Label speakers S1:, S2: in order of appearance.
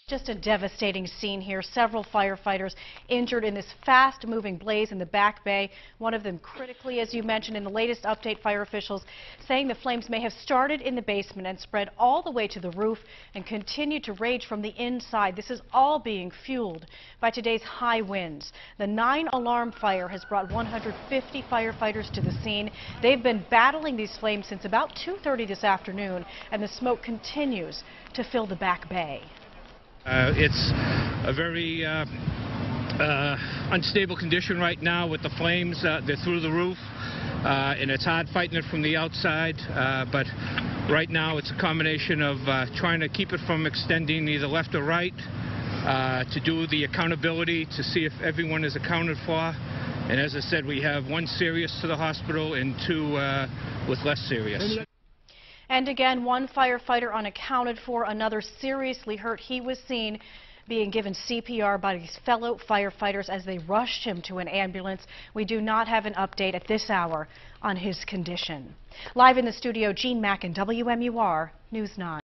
S1: Just a devastating scene here. Several firefighters injured in this fast-moving blaze in the Back Bay. One of them critically, as you mentioned. In the latest update, fire officials saying the flames may have started in the basement and spread all the way to the roof and continue to rage from the inside. This is all being fueled by today's high winds. The 9-alarm fire has brought 150 firefighters to the scene. They've been battling these flames since about 2:30 this afternoon, and the smoke continues to fill the Back Bay.
S2: It's a very unstable condition right now with the flames. They're through the roof, and it's hard fighting it from the outside. But right now it's a combination of trying to keep it from extending either left or right, to do the accountability to see if everyone is accounted for. And as I said, we have 1 serious to the hospital and 2 with less serious.
S1: And again, 1 firefighter unaccounted for, another seriously hurt. He was seen being given CPR by his fellow firefighters as they rushed him to an ambulance. We do not have an update at this hour on his condition. Live in the studio, Jean Mackin, WMUR News 9.